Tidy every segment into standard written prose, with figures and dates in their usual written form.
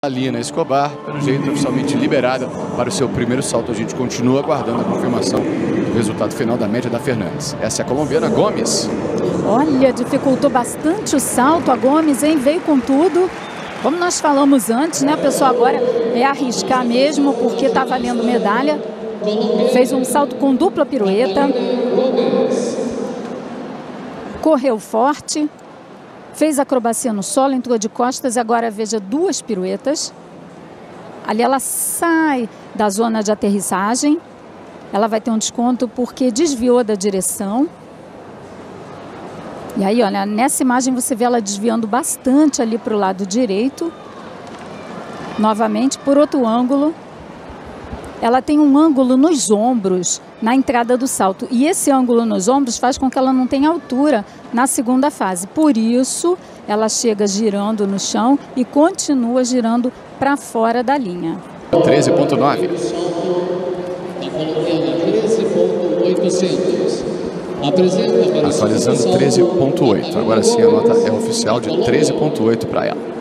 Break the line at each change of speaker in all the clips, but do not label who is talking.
Lina Escobar, pelo jeito, oficialmente liberada para o seu primeiro salto. A gente continua aguardando a confirmação do resultado final da média da Fernandes. Essa é a colombiana Gomes.
Olha, dificultou bastante o salto a Gomes, hein? Veio com tudo. Como nós falamos antes, né, pessoal? Agora é arriscar mesmo, porque tá valendo medalha. Fez um salto com dupla pirueta. Correu forte. Fez acrobacia no solo, entrou de costas e agora veja duas piruetas. Ali ela sai da zona de aterrissagem. Ela vai ter um desconto porque desviou da direção. E aí, olha, nessa imagem você vê ela desviando bastante ali para o lado direito. Novamente, por outro ângulo. Ela tem um ângulo nos ombros na entrada do salto. E esse ângulo nos ombros faz com que ela não tenha altura na segunda fase. Por isso, ela chega girando no chão e continua girando para fora da linha.
13.9. Atualizando 13.8. Agora sim a nota é oficial de 13.8 para ela.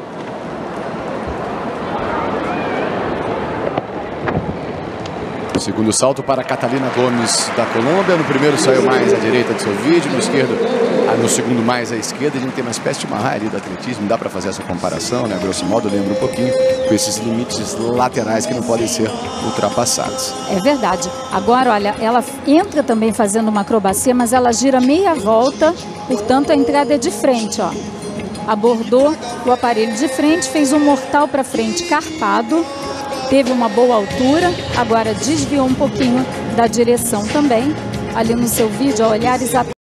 Segundo salto para Catalina Gomes da Colômbia. No primeiro saiu mais à direita do seu vídeo, no esquerdo, no segundo mais à esquerda. A gente tem uma espécie de uma raia ali do atletismo, dá para fazer essa comparação, né? Grosso modo, lembra um pouquinho com esses limites laterais que não podem ser ultrapassados. É
verdade. Agora, olha, ela entra também fazendo uma acrobacia, mas ela gira meia volta, portanto a entrada é de frente, ó. Abordou o aparelho de frente, fez um mortal para frente carpado. Teve uma boa altura, agora desviou um pouquinho da direção também. Ali no seu vídeo, ó, olhares